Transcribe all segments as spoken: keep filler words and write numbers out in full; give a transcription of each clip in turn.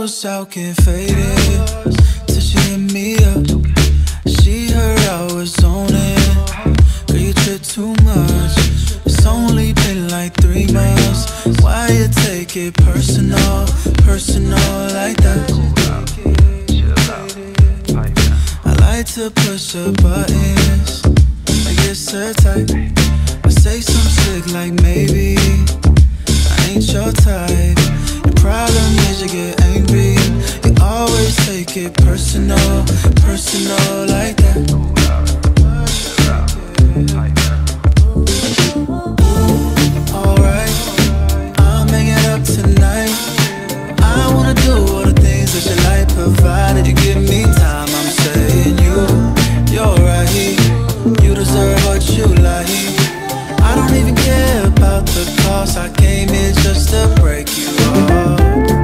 was out getting faded till she hit me up. She heard I was on it. Girl, you trip too much. It's only been like three months. Why you take it personal, personal like that? I like to push her buttons, like it's her type. I say some slick like maybe I ain't your type. Your problem is you get angry. You always take it personal, personal like that. Alright, I'm hanging up tonight. I wanna do all the things that you like, provided you give me time. I'm saying you, you're right. You deserve what you like. I don't even care about the cost. I came here just to break you off.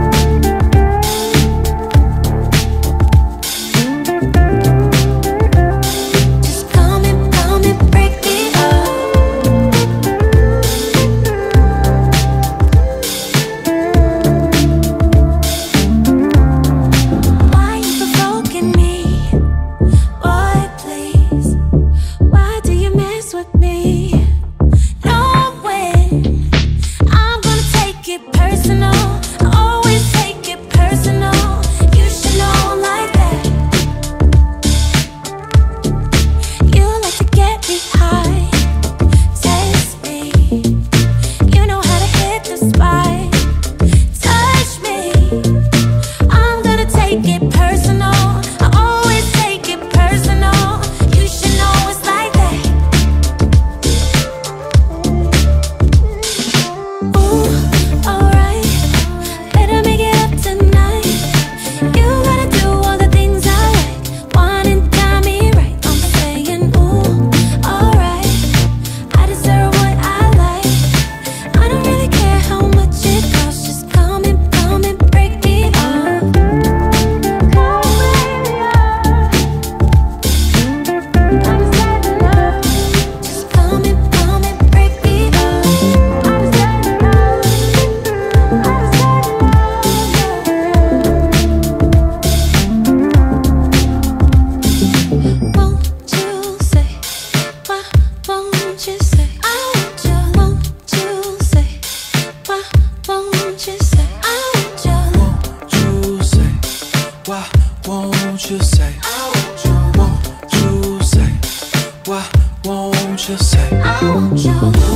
Won't you say, won't you say, why won't you say, I want you?